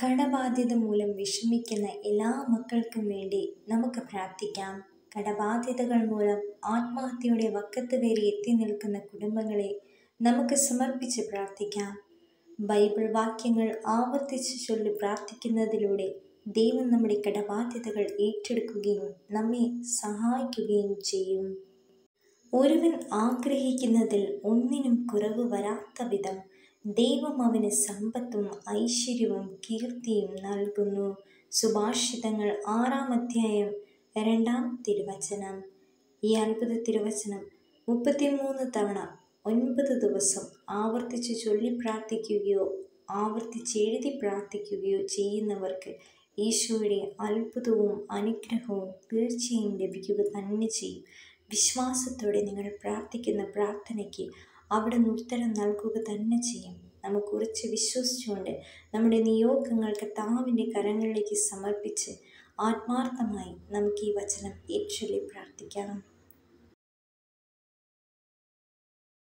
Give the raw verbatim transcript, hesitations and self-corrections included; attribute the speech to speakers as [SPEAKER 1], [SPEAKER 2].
[SPEAKER 1] കടബാധ്യത മൂലം വിഷമിക്കുന്ന എല്ലാ മക്കൾക്കും വേണ്ടി നമുക്ക് പ്രാർത്ഥിക്കാം. കടബാധ്യതകൾ മൂലം ആത്മഹത്യയുടെ വക്കത്ത് വരെ എത്തി നിൽക്കുന്ന കുടുംബങ്ങളെ നമുക്ക് സമർപ്പിച്ച് പ്രാർത്ഥിക്കാം. ബൈബിൾ വാക്യങ്ങൾ ആവർത്തിച്ച് ചൊല്ലി പ്രാർത്ഥിക്കുന്നതിലൂടെ ദൈവം നമ്മുടെ കടബാധ്യതകൾ ഏറ്റെടുക്കുകയും നമ്മെ സഹായിക്കുകയും ചെയ്യും. ഒരുവൻ ആഗ്രഹിക്കുന്നതിൽ ഒന്നിനും കുറവ് വരാത്ത വിധം ദൈവം അവന് സമ്പത്തും ഐശ്വര്യവും കീർത്തിയും നൽകുന്നു. സുഭാഷിതങ്ങൾ ആറാം അധ്യായം രണ്ടാം തിരുവചനം. ഈ അത്ഭുത തിരുവചനം മുപ്പത്തിമൂന്ന് തവണ ഒൻപത് ദിവസം ആവർത്തിച്ച് ചൊല്ലി പ്രാർത്ഥിക്കുകയോ ആവർത്തിച്ച് എഴുതി പ്രാർത്ഥിക്കുകയോ ചെയ്യുന്നവർക്ക് ഈശോയുടെ അത്ഭുതവും അനുഗ്രഹവും തീർച്ചയായും ലഭിക്കുക തന്നെ ചെയ്യും. വിശ്വാസത്തോടെ നിങ്ങൾ പ്രാർത്ഥിക്കുന്ന പ്രാർത്ഥനയ്ക്ക് അവിടുന്ന് ഉത്തരം നൽകുക തന്നെ ചെയ്യും. നമുക്ക് ഉറച്ച് വിശ്വസിച്ചുകൊണ്ട് നമ്മുടെ നിയോഗങ്ങൾ കർത്താവിൻ്റെ കരങ്ങളിലേക്ക് സമർപ്പിച്ച് ആത്മാർത്ഥമായി നമുക്ക് ഈ വചനം ഏറ്റുചൊല്ലി പ്രാർത്ഥിക്കാം.